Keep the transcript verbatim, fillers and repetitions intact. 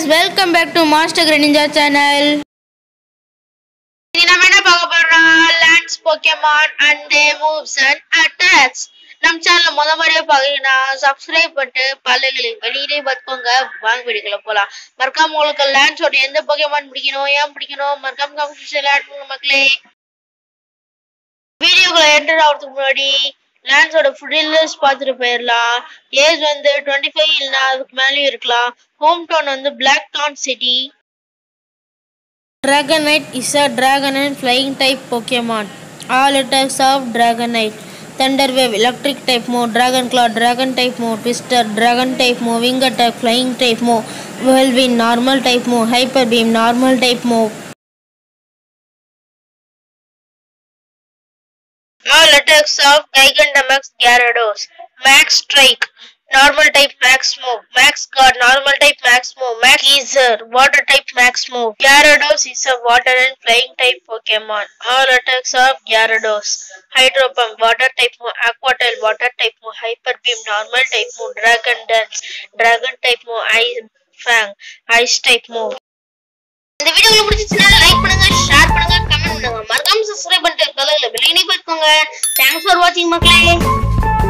guys, welcome back to Master Greninja channel. நம்ம என்ன பார்க்க போறோம் lands Pokemon and their moves and attacks. நம்ம சேனலை முத முறையா பாத்தீங்கன்னா சப்ஸ்கிரைப் பண்ணிட்டு பல்லுகளை வெளியிலே பார்த்துக்கோங்க. வாங்க வீடியோக்குள்ள போலாம். மறக்காம உங்களுக்கு lands ஓட எந்த Pokemon பிடிக்கணும் ஏன் பிடிக்கணும் மறக்காம கமெண்ட் செக்ஷன்ல ஆட் பண்ணுங்க மக்களே. வீடியோக்குள்ள என்டர் ஆகிறதுக்கு முன்னாடி lands ஓட ஃபுல் லிஸ்ட் பார்த்துட்டு போயிடலாம். ஏஜ் வந்து twenty-five இல்லனா அதுக்கு மேலயும் இருக்கலாம். ஹோம் டவுன் வந்து Blackthorn City. Dragonite is a dragon and flying type Pokemon. All attacks of Dragonite: Thunder Wave, Electric type move, Dragon Claw, Dragon type move, Twister, Dragon type move, Wing attack, Flying type move, Whirlwind, Normal type move, Hyper Beam, Normal type move. All attacks of Gigantamax Gyarados. Max Strike, Normal type Max move. Max Guard, Normal type Max move. Max Geyser, Water type Max move. Gyarados is a water and flying type Pokemon. All attacks of Gyarados. Hydro Pump, Water type move. Aqua Tail, Water type move. Hyper Beam, Normal type move. Dragon Dance, Dragon type move. Ice Fang, Ice type move. இந்த video உங்களுக்கு பிடிச்சிருந்தா like பண்ணுங்க, share பண்ணுங்க, comment பண்ணுங்க. மறக்காம subscribe பண்ணிட்டு bell ஐகானை click பண்ணிக்கோங்க. Thanks for watching மக்களே.